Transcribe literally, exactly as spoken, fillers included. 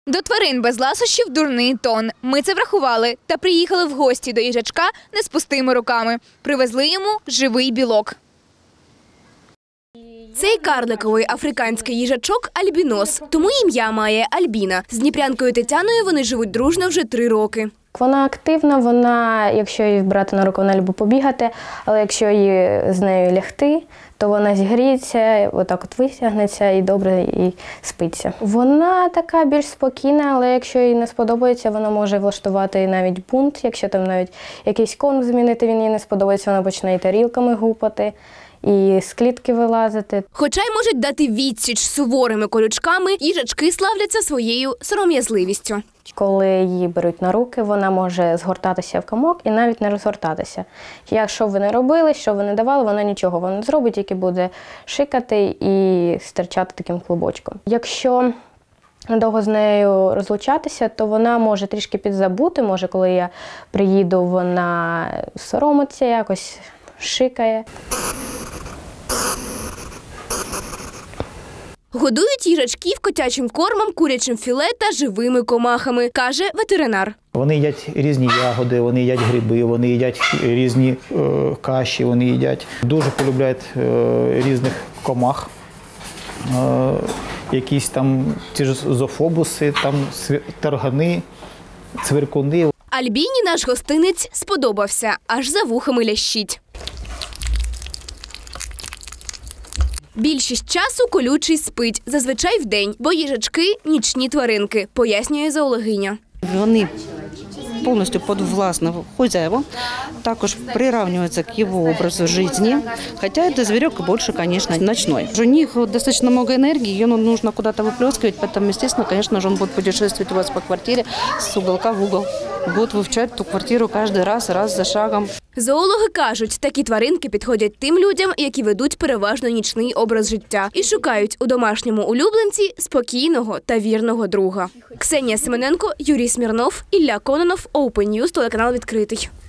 До тварин без ласощів дурний тон. Ми це врахували та приїхали в гості до їжачка не з пустими руками. Привезли йому живий білок. Цей карликовий африканський їжачок – альбінос. Тому ім'я має Альбіна. З дніпрянкою Тетяною вони живуть дружно вже три роки. Вона активна, вона, якщо її брати на руку, вона любить побігати, але якщо її з нею лягти, то вона зігріється, отак от витягнеться і добре і спиться. Вона така більш спокійна, але якщо їй не сподобається, вона може влаштувати навіть бунт. Якщо там навіть якийсь корм змінити, він їй не сподобається, вона почне і тарілками гупати, і з клітки вилазити. Хоча й можуть дати відсіч суворими колючками, їжачки славляться своєю сором'язливістю. Коли її беруть на руки, вона може згортатися в комок і навіть не розгортатися. Якщо б ви не робили, що ви не давали, вона нічого вона не зробить, тільки буде шикати і стирчати таким клубочком. Якщо довго з нею розлучатися, то вона може трішки підзабути, може коли я приїду, вона соромиться якось, шикає. Годують їжачків котячим кормом, курячим філе та живими комахами, каже ветеринар. Вони їдять різні ягоди, вони їдять гриби, вони їдять різні е, каші, вони їдять. Дуже полюбляють е, різних комах, е, якісь там ті ж зоофобуси, там таргани, цвіркуни. Альбіні наш гостинець сподобався, аж за вухами лящить. Більшість часу колючий спить, зазвичай вдень, бо їжачки – нічні тваринки, пояснює зоологиня. Вони повністю підвласні хазяїну, також приравниваются к его образу жизни, хотя это зверек больше, конечно, ночной. У них достаточно много энергии, ее нужно куда-то выплескивать, поэтому, естественно, конечно же, он будет путешествовать у вас по квартире с уголка в угол, будет вивчать ту квартиру каждый раз, раз за шагом. Зоологи кажуть, такі тваринки підходять тим людям, які ведуть переважно нічний образ життя і шукають у домашньому улюбленці спокійного та вірного друга. Ксенія Семененко, Юрій Смірнов, Ілля Кононов, Open News, телеканал «Відкритий».